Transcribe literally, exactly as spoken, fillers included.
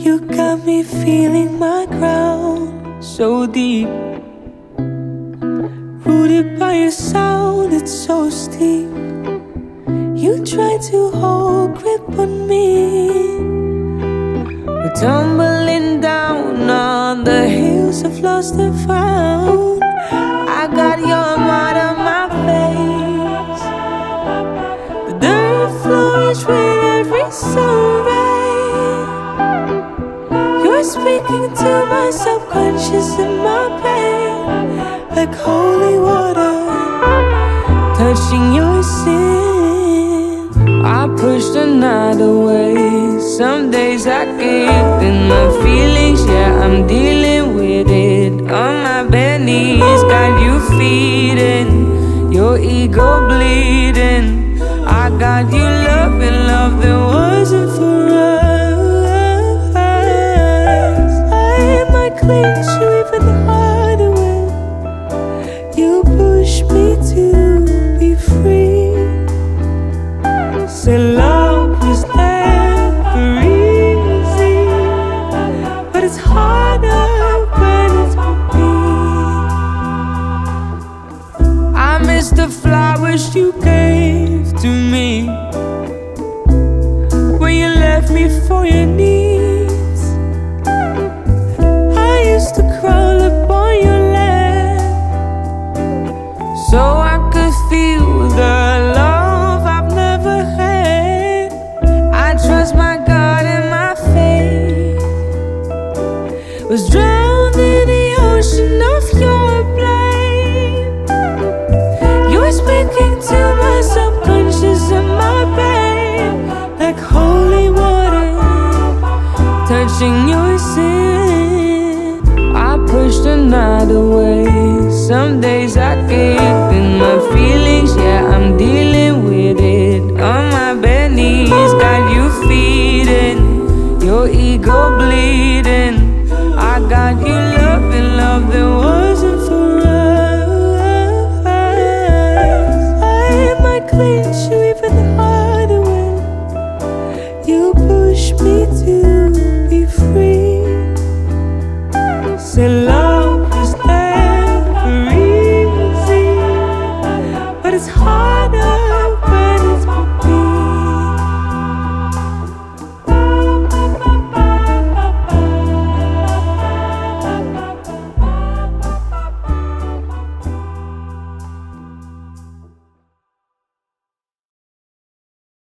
You got me feeling my ground so deep, rooted by your sound, it's so steep. You try to hold grip on me. We're tumbling down on the hills of lost and found. I got your mud on my face. The dirt flows with every sunrise. You're speaking to my subconscious and my pain, like holy water touching your sin. I push the night away. Some days I get in my feelings, yeah, I'm dealing with it. On my bare knees, got you feeding, your ego bleeding. I got you loving love that wasn't for us. I might clinch you even harder when you push me to be free. Say love was never easy, but it's harder when it's with me. I miss the flowers you gave to me when you left me for your needs. I used to crawl up on your lap so I could feel the love I've never had. I trust my God and my faith was drowned in the ocean of your blame. You're speaking to my subconscious and my pain, like holy water touching your sin. I push the night away. Some days I get in my feelings, yeah, I'm dealing with it. On my bare knees, got you feeding, your ego bleeding. I got you